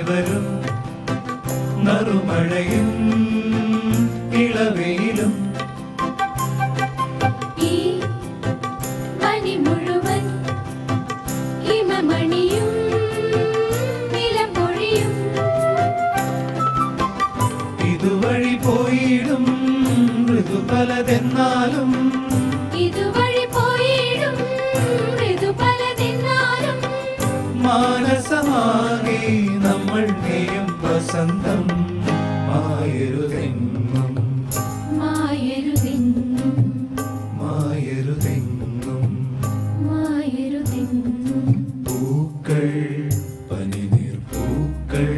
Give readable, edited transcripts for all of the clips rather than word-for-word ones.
പകരും നറുമഴയും ഇളവയിലും ഈ മണി മുഴുവൻ ഹിമമണിയും നിലപൊഴിയും ഇതുവഴി പോയിടും ഋതു പലതെന്നാലും ഇതുവഴി പോയിടും ഋതു പലതെന്നാലും മാനസമാകെ നമ്മൾ നെയ്യും വസന്തം മായരുതെങ്ങും മായരുതെങ്ങും മായരുതെങ്ങും മായരുതെങ്ങും പൂക്കൾ പനിനീർ പൂക്കൾ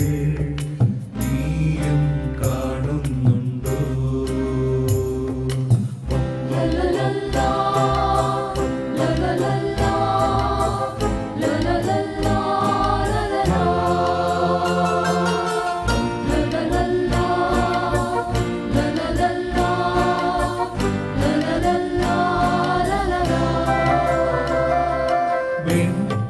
നീയും കാണുന്നുണ്ടോ ലലലല്ലാ ലലലല്ലാ ലലലല്ലാ ലലലല്ലാ ലലലല്ലാ ലലലല്ലാ ലലലല്ലാ വെൺ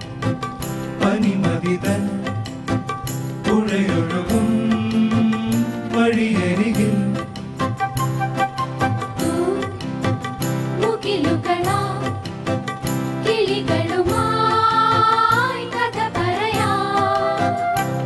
പനിമതിതൻ പുഴയൊഴുകും വഴിയരികിൽ മുകിലുകളാ കിളികളുമായി കഥ പറയാം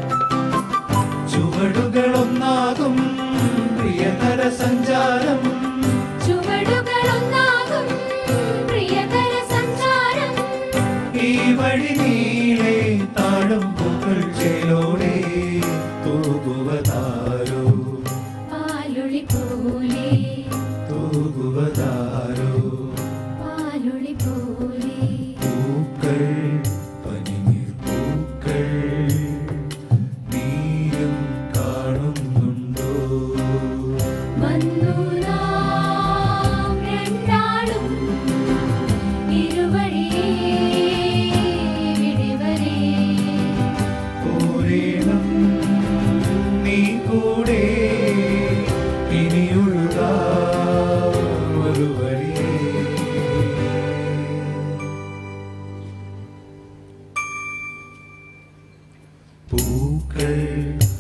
ചുവടുകളൊന്നാകും പ്രിയതര സഞ്ചാരം ചുവടുകളൊന്നാകും പ്രിയകര സഞ്ചാരം ഈ വഴി നീളെ താഴം പൂക്കൾ ചേലോടെ തൂകുവതാരോ പാലൊളി പോലെ തൂകുവതാരോ പാലൊളി പോലെ പൂക്കൾ പനിനീർ പൂക്കൾ നീയും കാണുന്നുണ്ടോ വന്നു നാം രണ്ടാളും ഇരുവഴിയേ വിടിവരേ പോരേണം നീ കൂടെ ഇനിയൊഴുകാ ഒരു വഴിയേ പൂക്കൾ